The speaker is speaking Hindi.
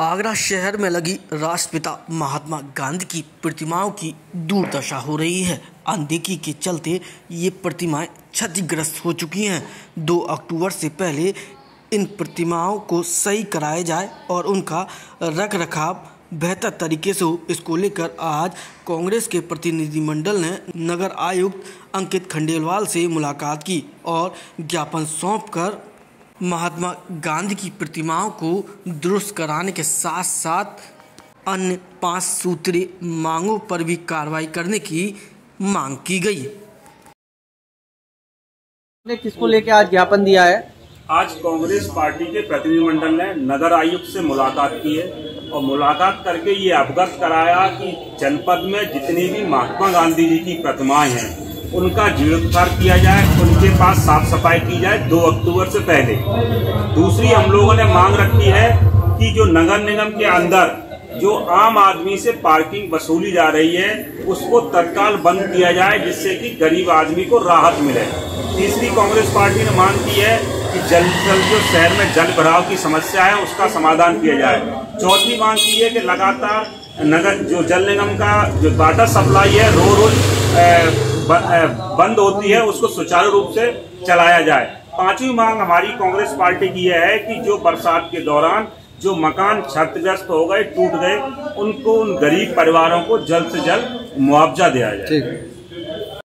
आगरा शहर में लगी राष्ट्रपिता महात्मा गांधी की प्रतिमाओं की दुर्दशा हो रही है। अनदेखी के चलते ये प्रतिमाएं क्षतिग्रस्त हो चुकी हैं। 2 अक्टूबर से पहले इन प्रतिमाओं को सही कराया जाए और उनका रखरखाव बेहतर तरीके से हो, इसको लेकर आज कांग्रेस के प्रतिनिधिमंडल ने नगर आयुक्त अंकित खंडेलवाल से मुलाकात की और ज्ञापन सौंपकर महात्मा गांधी की प्रतिमाओं को दुरुस्त कराने के साथ साथ अन्य 5 सूत्रीय मांगों पर भी कार्रवाई करने की मांग की गई। किसको लेकर आज ज्ञापन दिया है? आज कांग्रेस पार्टी के प्रतिनिधिमंडल ने नगर आयुक्त से मुलाकात की है और मुलाकात करके ये अवगत कराया कि जनपद में जितनी भी महात्मा गांधी जी की प्रतिमाएं हैं उनका जीर्णोद्धार किया जाए, उनके पास साफ सफाई की जाए 2 अक्टूबर से पहले। दूसरी हम लोगों ने मांग रखी है कि जो नगर निगम के अंदर जो आम आदमी से पार्किंग वसूली जा रही है उसको तत्काल बंद किया जाए, जिससे कि गरीब आदमी को राहत मिले। तीसरी कांग्रेस पार्टी ने मांग की है कि जल्द जो शहर में जल भराव की समस्या है उसका समाधान किया जाए। चौथी मांग की है कि लगातार नगर जो जल निगम का जो वाटर सप्लाई है रोज बंद होती है उसको सुचारू रूप से चलाया जाए। 5वीं मांग हमारी कांग्रेस पार्टी की यह है कि जो बरसात के दौरान जो मकान क्षतिग्रस्त हो गए, टूट गए, उनको उन गरीब परिवारों को जल्द से जल्द मुआवजा दिया जाए।